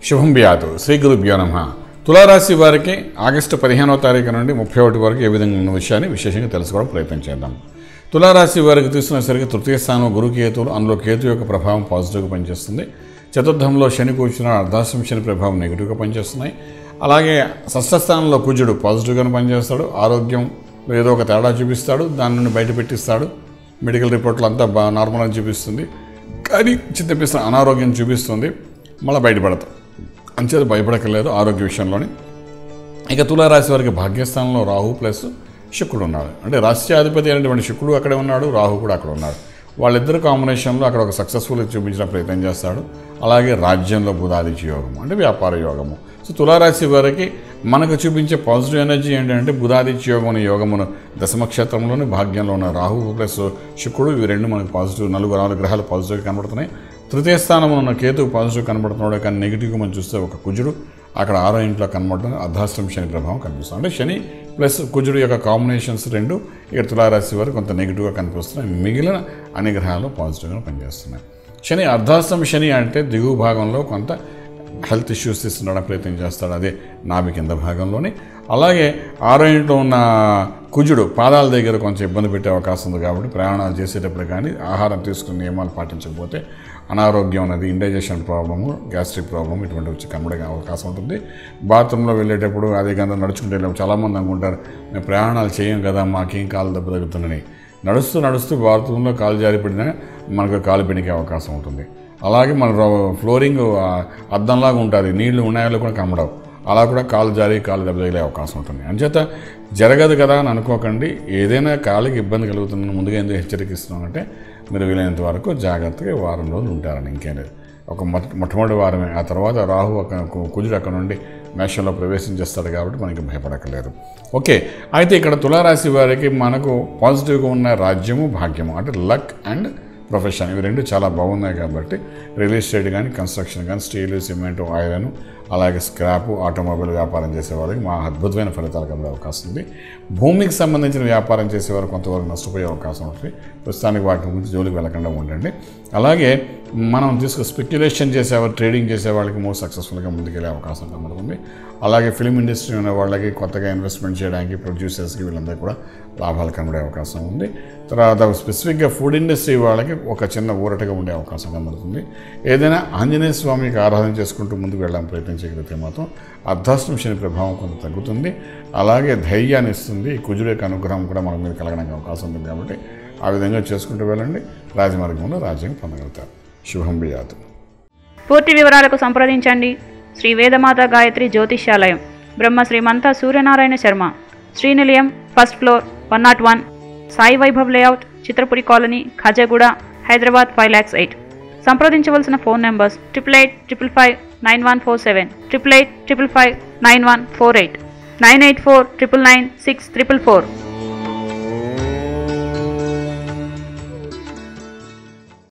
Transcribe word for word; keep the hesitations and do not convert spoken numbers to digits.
శుభం బియాతు శ్రీ గురుభ్యో నమః. తులారాశి వారికి ఆగస్టు పదిహేనవ తారీఖు నుండి ముప్పై ఒకటి వరకు ఏ విధంగా ఉన్న విషయాన్ని విశేషంగా తెలుసుకోవడం ప్రయత్నం చేద్దాం. తులారాశి వారికి తీసుకునేసరికి తృతీయ స్థానం గురు కేతువులు, అందులో కేతు యొక్క ప్రభావం పాజిటివ్గా పనిచేస్తుంది. చతుర్థంలో శని కూర్చున్న అర్ధాష్టమ శని ప్రభావం నెగిటివ్గా పనిచేస్తున్నాయి. అలాగే షష్ఠ స్థానంలో కుజుడు పాజిటివ్గానే పనిచేస్తాడు. ఆరోగ్యం ఏదో ఒక తేడా చూపిస్తాడు, దాని నుండి బయట పెట్టిస్తాడు. మెడికల్ రిపోర్ట్లు అంతా బాగా నార్మల్గా చూపిస్తుంది, కానీ చిత్తపిస్తున్న అనారోగ్యం చూపిస్తుంది, మళ్ళీ బయటపడతాం. అంచేది భయపడకలేదు ఆరోగ్య విషయంలోని. ఇక తులారాశి వారికి భాగ్యస్థానంలో రాహు ప్లస్ శుక్రుడు ఉన్నాడు. అంటే రాష్ట్రాధిపతి అయినటువంటి శుక్రుడు అక్కడే ఉన్నాడు, రాహు కూడా అక్కడ ఉన్నాడు. వాళ్ళిద్దరు కాంబినేషన్లో అక్కడ ఒక సక్సెస్ఫుల్ చూపించిన ప్రయత్నం చేస్తాడు. అలాగే రాజ్యంలో బుధాదిత్య యోగము అంటే వ్యాపార యోగము. సో తులారాశి వారికి మనకు చూపించే పాజిటివ్ ఎనర్జీ ఏంటంటే బుధాదిత్య యోగం అనే యోగమును దశమక్షేత్రంలోని భాగ్యంలో ఉన్న రాహు ప్లస్ శుక్రుడు, ఇవి రెండు మనకు పాజిటివ్, నలుగు నాలుగు గ్రహాలు పాజిటివ్గా కనబడుతున్నాయి. తృతీయ స్థానంలో ఉన్న కేతు పాజిటివ్ కనబడుతున్నాడు, కానీ నెగిటివ్గా మనం చూస్తే ఒక కుజుడు అక్కడ ఆరో ఇంట్లో కనబడుతుంది. అర్ధాష్టమ శని ప్రభావం కనిపిస్తుంది. అంటే శని ప్లస్ కుజుడు యొక్క కాంబినేషన్స్ రెండు ఇక్కడ తులారాశి వారు కొంత నెగిటివ్గా కనిపిస్తున్నాయి. మిగిలిన అన్ని గ్రహాలు పాజిటివ్గా పనిచేస్తున్నాయి. శని అర్ధాష్టమ శని అంటే దిగువ భాగంలో కొంత హెల్త్ ఇష్యూస్ తీసుకురావడం ప్రయత్నం చేస్తాడు, అదే నాభి కింద భాగంలోని. అలాగే ఆరో ఇంట్లో ఉన్న కుజుడు పాదాల దగ్గర కొంచెం ఇబ్బంది పెట్టే అవకాశం ఉంది. కాబట్టి ప్రయాణాలు చేసేటప్పుడు కానీ ఆహారం తీసుకునే నియమాలు పాటించకపోతే అనారోగ్యం అనేది, ఇండైజెషన్ ప్రాబ్లము, గ్యాస్ట్రిక్ ప్రాబ్లమ్ ఇటువంటి వచ్చి కనబడే అవకాశం ఉంటుంది. బాత్రూంలో వెళ్ళేటప్పుడు అదే గంట నడుచుకుంటే వెళ్ళేప్పుడు చాలామంది అనుకుంటారు మేము ప్రయాణాలు చేయం కదా, మాకేం కాలు దెబ్బ తగ్గుతుందని. నడుస్తూ నడుస్తూ బాత్రూంలో కాలు జారిపడినా మనకు కాలు పెనికే అవకాశం ఉంటుంది. అలాగే మన ఫ్లోరింగ్ అద్దంలాగా ఉంటుంది, నీళ్లు ఉన్నాయో కూడా కనబడవు, అలా కూడా కాలు జారి కాలు దెబ్బ తగిలే అవకాశం ఉంటుంది. అంచేత జరగదు కదా అని అనుకోకండి. ఏదైనా కాలుకి ఇబ్బంది కలుగుతుందని ముందుగా ఎందుకు హెచ్చరిస్తున్నామంటే మీరు వీలైనంత వరకు జాగ్రత్తగా వారం రోజులు ఉంటారని, ఇంకేం లేదు. ఒక మొట్టమొదటి వారమే. ఆ తర్వాత రాహు కుజుడు అక్కడ నుండి మేషంలో ప్రవేశించేస్తాడు కాబట్టి మనకి భయపడక్కర్లేదు. ఓకే, అయితే ఇక్కడ తులారాశి వారికి మనకు పాజిటివ్గా ఉన్న రాజ్యము, భాగ్యము అంటే లక్ అండ్ ప్రొఫెషన్, ఇవి రెండు చాలా బాగున్నాయి. కాబట్టి రియల్ ఎస్టేట్ కానీ, కన్స్ట్రక్షన్ కానీ, స్టీల్, సిమెంట్, ఐరన్, అలాగే స్క్రాప్, ఆటోమొబైల్ వ్యాపారం చేసే వాళ్ళకి మా అద్భుతమైన ఫలితాలు కలిగే అవకాశం ఉంది. భూమికి సంబంధించిన వ్యాపారం చేసేవారు కొంతవరకు నష్టపోయే అవకాశం ఉంటుంది. ప్రస్తుతానికి వాటి గురించి జోలికి వెళ్ళకుండా ఉండండి. అలాగే మనం తీసుకు స్పెక్యులేషన్ చేసేవారు, ట్రేడింగ్ చేసే వాళ్ళకి మోస్ట్ సక్సెస్ఫుల్గా ముందుకెళ్ళే అవకాశం కనబడుతుంది. అలాగే ఫిలిం ఇండస్ట్రీ ఉన్న వాళ్ళకి కొత్తగా ఇన్వెస్ట్మెంట్ చేయడానికి ప్రొడ్యూసర్స్కి వీళ్ళందరికీ కూడా లాభాలు కనబడే అవకాశం ఉంది. తర్వాత స్పెసిఫిక్గా ఫుడ్ ఇండస్ట్రీ వాళ్ళకి ఒక చిన్న ఊరటగా ఉండే అవకాశం కనబడుతుంది. ఏదైనా ఆంజనేయ స్వామికి ఆరాధన చేసుకుంటూ ముందుకు వెళ్ళడానికి ప్రయత్నం చేయగలిగితే మాత్రం అర్ధాష్టమ శని ప్రభావం కొంత తగ్గుతుంది. అలాగే ధైర్యాన్ని ఇస్తుంది. కుజుడు యొక్క అనుగ్రహం కూడా మన మీద కలగడానికి అవకాశం ఉంది. కాబట్టి ఆ విధంగా చేసుకుంటూ వెళ్ళండి, రాజమార్గంలో రాజ్యం పొందగలుగుతారు. శుభం బియాతు. పూర్తి వివరాలకు సంప్రదించండి Shri Vedamata Gayatri Jyotishyalayam, Brahma Srimantha Suryanarayana Sharma, Srinilayam, first floor, one nought one, Sai Vaibhav layout, Chitrapuri colony, Khajaguda, Hyderabad five lakhs eight. సంప్రదించవలసిన phone numbers triple eight triple five nine one four seven, triple eight triple five nine one four eight, nine eight four triple nine six triple four.